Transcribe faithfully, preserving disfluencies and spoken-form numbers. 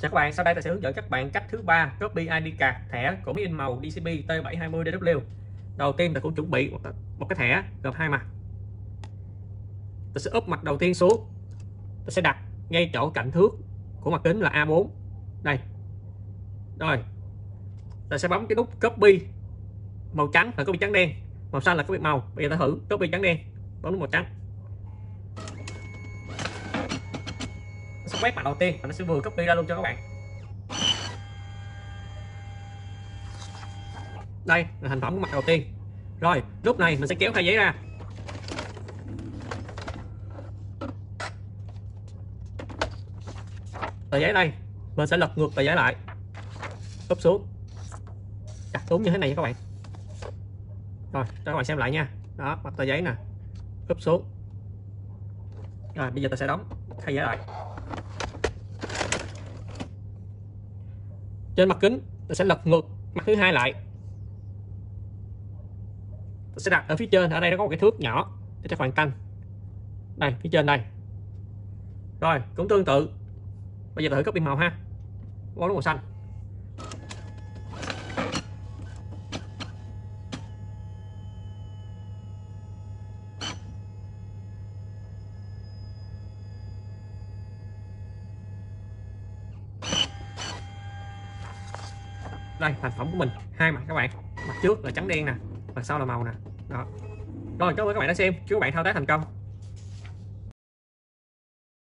Chào các bạn, sau đây ta sẽ hướng dẫn các bạn cách thứ ba copy i đê card thẻ của máy in màu đê xê bê T bảy hai mươi D W. Đầu tiên ta cũng chuẩn bị một cái thẻ gồm hai mặt. Ta sẽ úp mặt đầu tiên xuống. Ta sẽ đặt ngay chỗ cạnh thước của mặt kính là A bốn. Đây. Rồi. Ta sẽ bấm cái nút copy màu trắng là copy trắng đen, màu xanh là copy màu. Bây giờ ta thử copy trắng đen, bấm nút màu trắng. Nó sẽ quét mặt đầu tiên và nó sẽ vừa copy ra luôn cho các bạn. Đây là thành phẩm của mặt đầu tiên. Rồi lúc này mình sẽ kéo hai giấy ra. Tờ giấy đây mình sẽ lật ngược tờ giấy lại, úp xuống, đặt đúng như thế này nha các bạn. Rồi cho các bạn xem lại nha. Đó, mặt tờ giấy nè, úp xuống. Rồi bây giờ ta sẽ đóng hai giấy lại. Trên mặt kính ta sẽ lật ngược mặt thứ hai lại. Ta sẽ đặt ở phía trên, ở đây nó có một cái thước nhỏ để cho khoảng canh. Đây, phía trên đây. Rồi, cũng tương tự. Bây giờ thử copy màu ha. Bấm nút màu xanh. Đây, thành phẩm của mình, hai mặt các bạn. Mặt trước là trắng đen nè, mặt sau là màu nè. Đó. Rồi, cảm ơn các bạn đã xem. Chúc các bạn thao tác thành công.